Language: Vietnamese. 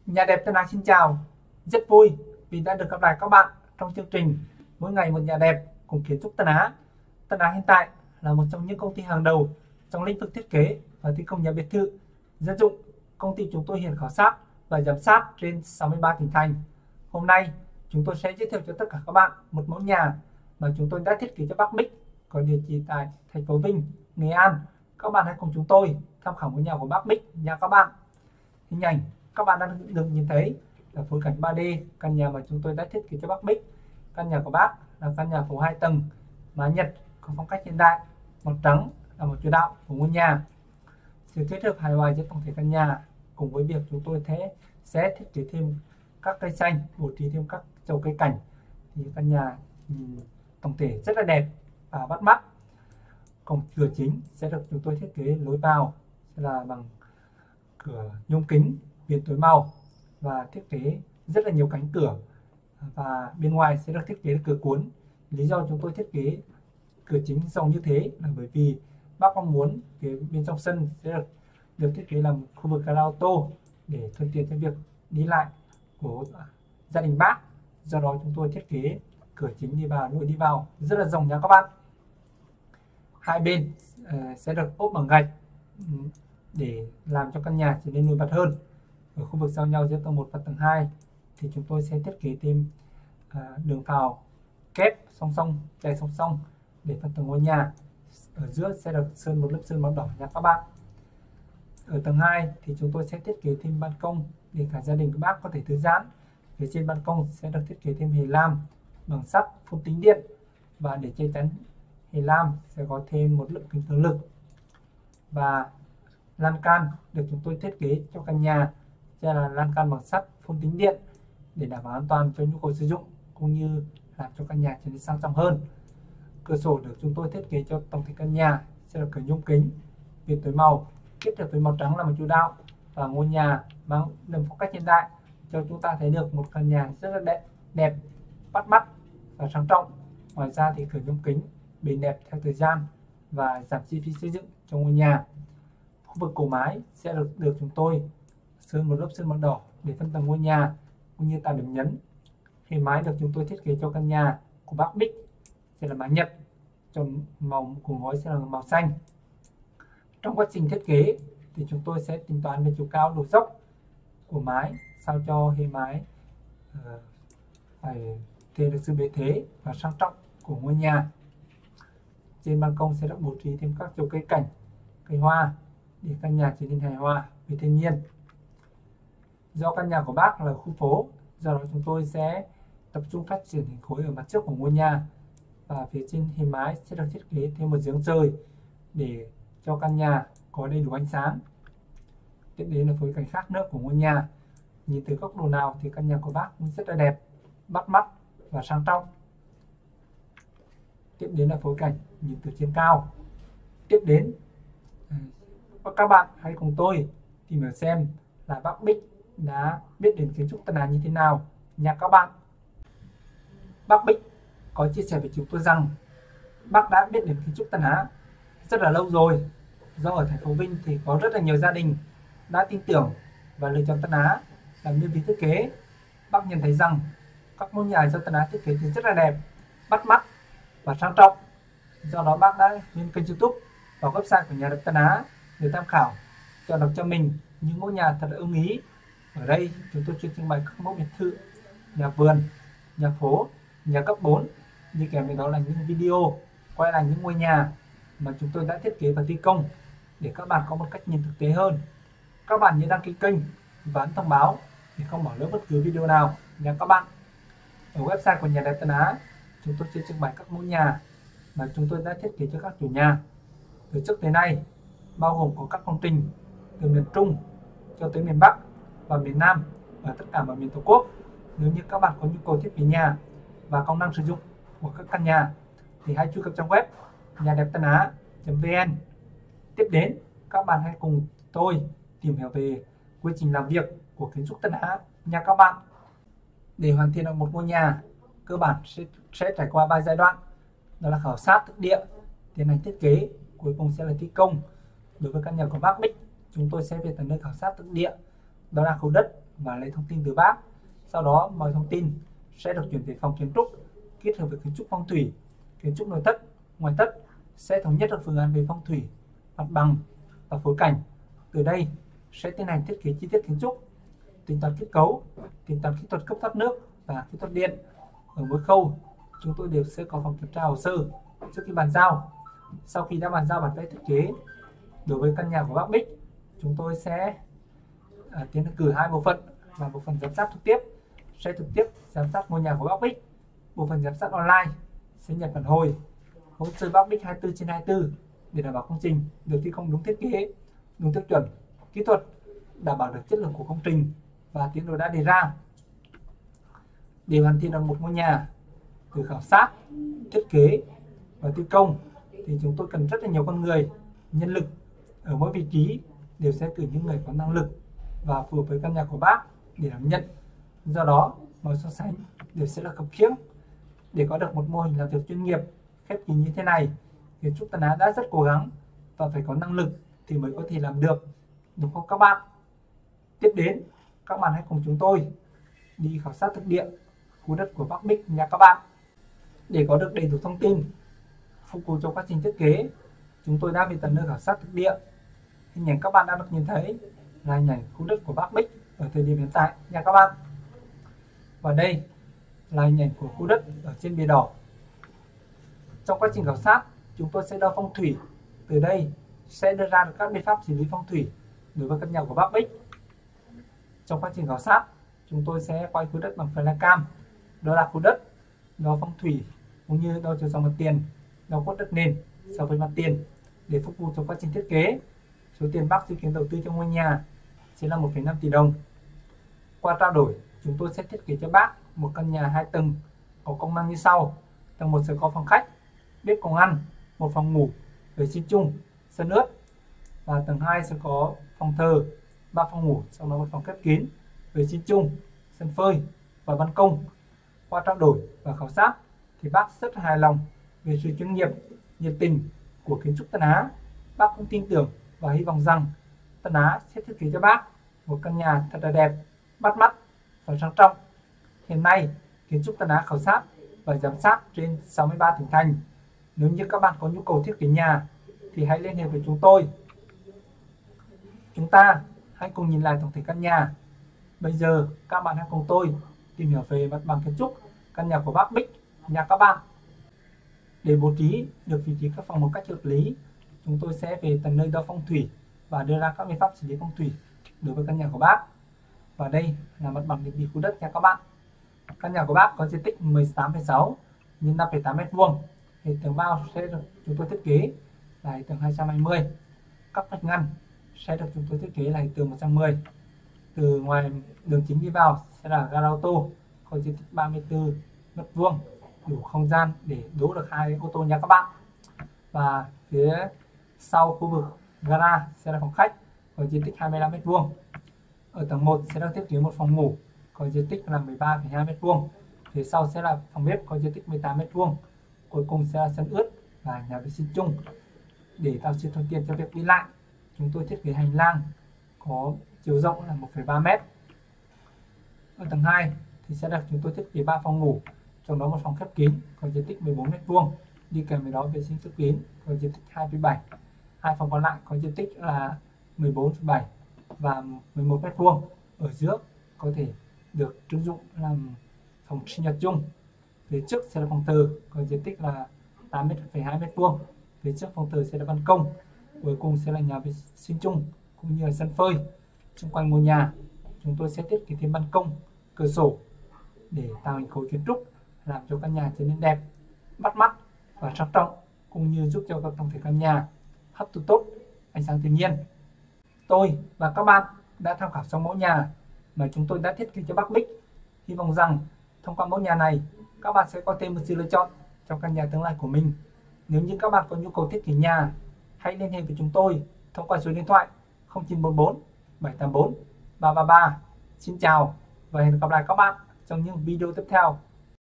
Nhà đẹp Tân Á xin chào, rất vui vì đã được gặp lại các bạn trong chương trình Mỗi ngày một nhà đẹp cùng kiến trúc Tân Á. Tân Á hiện tại là một trong những công ty hàng đầu trong lĩnh vực thiết kế và thi công nhà biệt thự dân dụng. Công ty chúng tôi hiện khảo sát và giám sát trên 63 tỉnh thành. Hôm nay chúng tôi sẽ giới thiệu cho tất cả các bạn một mẫu nhà mà chúng tôi đã thiết kế cho bác Bích, có địa chỉ tại thành phố Vinh, Nghệ An. Các bạn hãy cùng chúng tôi tham khảo ngôi nhà của bác Bích nha các bạn. Hình ảnh các bạn đang được nhìn thấy là phối cảnh 3D căn nhà mà chúng tôi đã thiết kế cho bác Bích. Căn nhà của bác là căn nhà phố 2 tầng, mái Nhật có phong cách hiện đại, màu trắng là một chủ đạo của ngôi nhà. Sự kết hợp hài hòa giữa tổng thể căn nhà cùng với việc chúng tôi sẽ thiết kế thêm các cây xanh, bố trí thêm các chậu cây cảnh thì căn nhà tổng thể rất là đẹp và bắt mắt. Cổng cửa chính sẽ được chúng tôi thiết kế lối vào là bằng cửa nhôm kính viền tối màu và thiết kế rất là nhiều cánh cửa, và bên ngoài sẽ được thiết kế cửa cuốn. Lý do chúng tôi thiết kế cửa chính rộng như thế là bởi vì bác mong muốn phía bên trong sân sẽ được thiết kế làm khu vực gara ô tô để thuận tiện cho việc đi lại của gia đình bác. Do đó chúng tôi thiết kế cửa chính đi vào, lối đi vào rất là rộng nha các bạn. Hai bên sẽ được ốp bằng gạch để làm cho căn nhà trở nên nổi bật hơn. Ở khu vực giao nhau giữa tầng 1 và tầng 2 thì chúng tôi sẽ thiết kế thêm đường vào kép song song, chạy song song để phần tầng ngôi nhà. Ở giữa sẽ được sơn một lớp sơn màu đỏ nha các bạn. Ở tầng 2 thì chúng tôi sẽ thiết kế thêm ban công để cả gia đình các bác có thể thư giãn. Phía trên ban công sẽ được thiết kế thêm hệ lam bằng sắt phun tính điện, và để che chắn hệ lam sẽ có thêm một lớp kính cường lực, và lan can được chúng tôi thiết kế cho căn nhà sẽ là lan can bằng sắt phun tính điện để đảm bảo an toàn cho nhu cầu sử dụng cũng như làm cho căn nhà trở nên sang trọng hơn. Cửa sổ được chúng tôi thiết kế cho tổng thể căn nhà sẽ là cửa nhôm kính viền tối màu kết hợp với màu trắng là một chủ đạo, và ngôi nhà mang đậm phong cách hiện đại cho chúng ta thấy được một căn nhà rất là đẹp, bắt mắt và sang trọng. Ngoài ra thì cửa nhôm kính bền đẹp theo thời gian và giảm chi phí xây dựng cho ngôi nhà. Khu vực cổ mái sẽ được chúng tôi sơn một lớp sơn màu đỏ để phân tầng ngôi nhà cũng như tạo điểm nhấn. Hệ mái được chúng tôi thiết kế cho căn nhà của bác Bích sẽ là mái Nhật, chọn màu của ngói sẽ là màu xanh. Trong quá trình thiết kế thì chúng tôi sẽ tính toán về chiều cao độ dốc của mái sao cho hệ mái phải thể được sự bề thế và sang trọng của ngôi nhà. Trên ban công sẽ được bố trí thêm các chậu cây cảnh, cây hoa để căn nhà trở nên hài hòa với thiên nhiên. Do căn nhà của bác là khu phố, do đó chúng tôi sẽ tập trung phát triển hình khối ở mặt trước của ngôi nhà, và phía trên hệ mái sẽ được thiết kế thêm một giếng trời để cho căn nhà có đầy đủ ánh sáng. Tiếp đến là phối cảnh khác nữa của ngôi nhà. Nhìn từ góc độ nào thì căn nhà của bác cũng rất là đẹp, bắt mắt và sang trọng. Tiếp đến là phối cảnh nhìn từ trên cao. Tiếp đến các bạn hãy cùng tôi tìm hiểu xem là bác Bích đã biết đến kiến trúc Tân Á như thế nào nha các bạn. Bác Bích có chia sẻ với chúng tôi rằng bác đã biết đến kiến trúc Tân Á rất là lâu rồi. Do ở thành phố Vinh thì có rất là nhiều gia đình đã tin tưởng và lựa chọn Tân Á làm đơn vị thiết kế. Bác nhận thấy rằng các ngôi nhà do Tân Á thiết kế thì rất là đẹp, bắt mắt và sang trọng. Do đó bác đã lên kênh YouTube và website của nhà đẹp Tân Á để tham khảo, chọn đọc cho mình những ngôi nhà thật là ưng ý. Ở đây chúng tôi chuyên trưng bày các mẫu biệt thự, nhà vườn, nhà phố, nhà cấp 4, đi kèm với đó là những video quay lại những ngôi nhà mà chúng tôi đã thiết kế và thi công để các bạn có một cách nhìn thực tế hơn. Các bạn nhớ đăng ký kênh và ấn thông báo để không bỏ lỡ bất cứ video nào nha các bạn. Ở website của nhà đẹp Tân Á, chúng tôi sẽ trưng bày các mẫu nhà mà chúng tôi đã thiết kế cho các chủ nhà từ trước tới nay, bao gồm có các công trình từ miền Trung cho tới miền Bắc và miền Nam ở tất cả mọi miền Tổ quốc. Nếu như các bạn có nhu cầu thiết kế nhà và công năng sử dụng của các căn nhà thì hãy truy cập trang web nhà đẹp Tân Á.vn. Tiếp đến các bạn hãy cùng tôi tìm hiểu về quy trình làm việc của kiến trúc Tân Á nha các bạn. Để hoàn thiện được một ngôi nhà, cơ bản sẽ trải qua 3 giai đoạn, đó là khảo sát thực địa, tiến hành thiết kế, cuối cùng sẽ là thi công. Đối với căn nhà của bác Bích, chúng tôi sẽ về tận nơi khảo sát thực địa, đó là khối đất và lấy thông tin từ bác. Sau đó mọi thông tin sẽ được chuyển về phòng kiến trúc kết hợp với kiến trúc phong thủy, kiến trúc nội thất, ngoại thất sẽ thống nhất được phương án về phong thủy, mặt bằng và phối cảnh. Từ đây sẽ tiến hành thiết kế chi tiết kiến trúc, tính toán kết cấu, tính toán kỹ thuật cấp thoát nước và kỹ thuật điện. Ở mỗi khâu chúng tôi đều sẽ có phòng kiểm tra hồ sơ trước khi bàn giao. Sau khi đã bàn giao bản vẽ thiết kế đối với căn nhà của bác Bích, chúng tôi sẽ tiến hành cử 2 bộ phận là bộ phận giám sát trực tiếp sẽ trực tiếp giám sát ngôi nhà của bác Bích, bộ phận giám sát online sẽ nhận phản hồi hỗ trợ bác Bích 24/24 để đảm bảo công trình được thi công đúng thiết kế, đúng tiêu chuẩn kỹ thuật, đảm bảo được chất lượng của công trình và tiến độ đã đề ra. Để hoàn thiện được một ngôi nhà từ khảo sát, thiết kế và thi công thì chúng tôi cần rất là nhiều con người, nhân lực. Ở mỗi vị trí đều sẽ cử những người có năng lực và phù hợp với căn nhà của bác để đảm nhận. Do đó, mọi so sánh đều sẽ là khập khiễng. Để có được một mô hình làm việc chuyên nghiệp, khép kín như thế này, kiến trúc Tân Á đã rất cố gắng và phải có năng lực thì mới có thể làm được, đúng không các bạn? Tiếp đến, các bạn hãy cùng chúng tôi đi khảo sát thực địa khu đất của bác Bích nha các bạn. Để có được đầy đủ thông tin phục vụ cho quá trình thiết kế, chúng tôi đã về tận nơi khảo sát thực địa. Hình ảnh các bạn đã được nhìn thấy là hình ảnh khu đất của bác Bích ở thời điểm hiện tại nha các bạn. Và đây là hình ảnh của khu đất ở trên bìa đỏ. Trong quá trình khảo sát, chúng tôi sẽ đo phong thủy. Từ đây sẽ đưa ra được các biện pháp xử lý phong thủy đối với căn nhà của bác Bích. Trong quá trình khảo sát, chúng tôi sẽ quay khu đất bằng flycam, đó là khu đất, đo phong thủy cũng như đo chiều dòng mặt tiền, đo cốt đất nền so với mặt tiền để phục vụ cho quá trình thiết kế. Số tiền bác dự kiến đầu tư cho ngôi nhà sẽ là 1,5 tỷ đồng. Qua trao đổi, chúng tôi sẽ thiết kế cho bác một căn nhà 2 tầng có công năng như sau. Tầng 1 sẽ có phòng khách, bếp cùng ăn, một phòng ngủ, vệ sinh chung, sân ướt. Và tầng 2 sẽ có phòng thờ, 3 phòng ngủ, sau đó một phòng khép kín, vệ sinh chung, sân phơi và ban công. Qua trao đổi và khảo sát thì bác rất hài lòng về sự chuyên nghiệp, nhiệt tình của kiến trúc Tân Á. Bác cũng tin tưởng và hy vọng rằng Tân Á sẽ thiết kế cho bác một căn nhà thật là đẹp, bắt mắt và sang trọng. Hiện nay, kiến trúc Tân Á khảo sát và giám sát trên 63 tỉnh thành. Nếu như các bạn có nhu cầu thiết kế nhà thì hãy liên hệ với chúng tôi. Chúng ta hãy cùng nhìn lại tổng thể căn nhà. Bây giờ các bạn hãy cùng tôi tìm hiểu về mặt bằng kiến trúc căn nhà của bác Bích nha các bạn. Để bố trí được vị trí các phòng một cách hợp lý, chúng tôi sẽ về tận nơi đo phong thủy và đưa ra các biện pháp xử lý phong thủy đối với căn nhà của bác. Và đây là mặt bằng định vị khu đất nha các bạn. Căn nhà của bác có diện tích 18,6 x 5,8 m². Hệ tường bao sẽ được chúng tôi thiết kế là hệ tường 220. Các vách ngăn sẽ được chúng tôi thiết kế là hệ tường 110. Từ ngoài đường chính đi vào sẽ là gara ô tô có diện tích 34 m², đủ không gian để đỗ được 2 ô tô nha các bạn. Và phía sau khu vực gara sẽ là phòng khách có diện tích 25 m². Ở tầng 1 sẽ được thiết kế một phòng ngủ có diện tích là 13,2 m². Phía sau sẽ là phòng bếp có diện tích 18 m². Cuối cùng sẽ là sân ướt và nhà vệ sinh chung. Để tạo sự thuận tiện cho việc đi lại, chúng tôi thiết kế hành lang có chiều rộng là 1,3 m. Ở tầng 2 thì sẽ được chúng tôi thiết kế 3 phòng ngủ, trong đó một phòng khép kín có diện tích 14 m², đi kèm với đó vệ sinh khép kín có diện tích 2,7. Hai phòng còn lại có diện tích là 14,7 và 11 m². Ở giữa có thể được trưng dụng làm phòng sinh nhật chung. Phía trước sẽ là phòng thờ có diện tích là 8,2 m². Phía trước phòng thờ sẽ là ban công. Cuối cùng sẽ là nhà vệ sinh chung cũng như là sân phơi. Xung quanh ngôi nhà chúng tôi sẽ thiết kế thêm ban công, cửa sổ để tạo hình khối kiến trúc, làm cho căn nhà trở nên đẹp, bắt mắt và sang trọng, cũng như giúp cho tổng thể căn nhà hấp thụ tốt ánh sáng tự nhiên. Tôi và các bạn đã tham khảo xong mẫu nhà mà chúng tôi đã thiết kế cho bác Bích. Hy vọng rằng thông qua mẫu nhà này, các bạn sẽ có thêm một sự lựa chọn trong căn nhà tương lai của mình. Nếu như các bạn có nhu cầu thiết kế nhà, hãy liên hệ với chúng tôi thông qua số điện thoại 0944 784 333. Xin chào và hẹn gặp lại các bạn trong những video tiếp theo.